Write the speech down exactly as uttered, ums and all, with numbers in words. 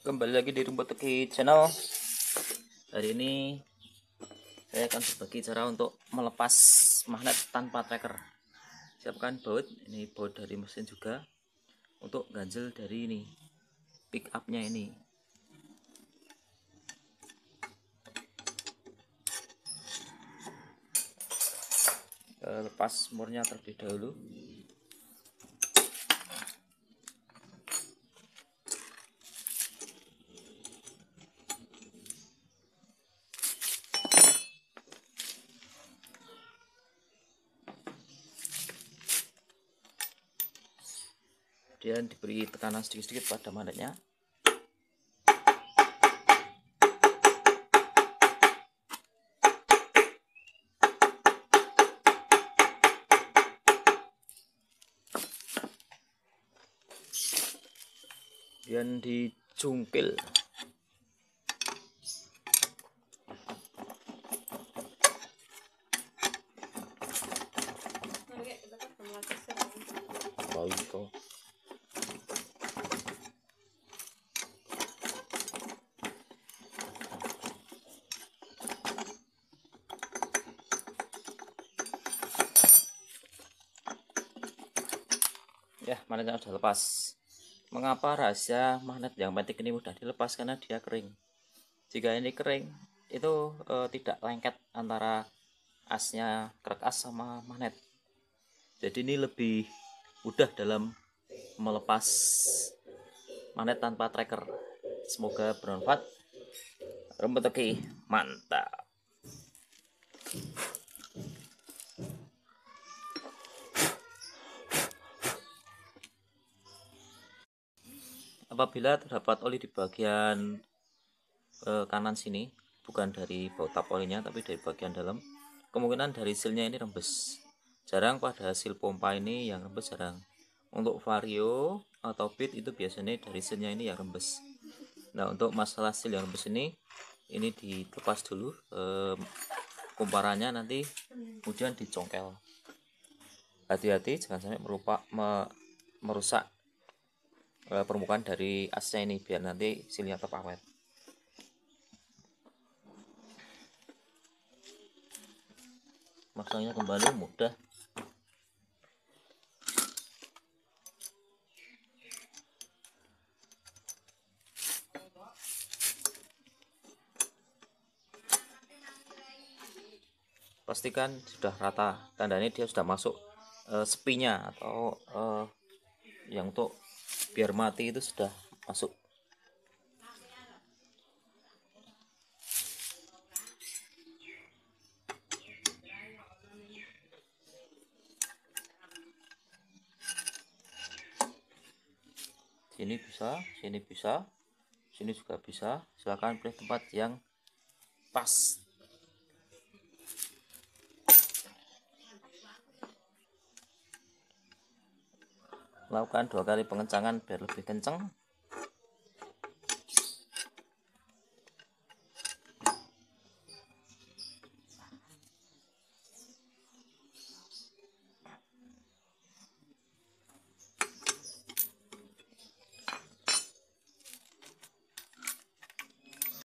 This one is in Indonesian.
Kembali lagi di Rumput Teki Channel. Hari ini saya akan berbagi cara untuk melepas magnet tanpa tracker. Siapkan baut, ini baut dari mesin juga, untuk ganjel dari ini pick upnya ini. Lepas murnya terlebih dahulu. Kemudian diberi tekanan sedikit-sedikit pada magnetnya. Kemudian dicungkil. Oh, itu. Ya, magnetnya sudah lepas. Mengapa rahasia magnet yang penting ini mudah dilepas? Karena dia kering. Jika ini kering, itu e, tidak lengket antara asnya, krek as sama magnet. Jadi ini lebih mudah dalam melepas magnet tanpa tracker. Semoga bermanfaat. Rumput Teki, mantap. Apabila terdapat oli di bagian eh, kanan sini, bukan dari baut tap olinya tapi dari bagian dalam, kemungkinan dari silnya ini rembes. Jarang pada hasil pompa ini yang rembes, jarang. Untuk vario atau beat itu biasanya dari silnya ini yang rembes. Nah, untuk masalah sil yang rembes ini ini dilepas dulu eh, kumparannya, nanti kemudian dicongkel. Hati-hati jangan sampai merupa, me, merusak eh, permukaan dari asnya ini, biar nanti silnya tetap awet. Masangnya kembali mudah. Pastikan sudah rata, tandanya dia sudah masuk uh, sepinya atau uh, yang untuk biar mati itu sudah masuk. Sini bisa, sini bisa, sini juga bisa. Silahkan pilih tempat yang pas. Lakukan dua kali pengencangan biar lebih kencang.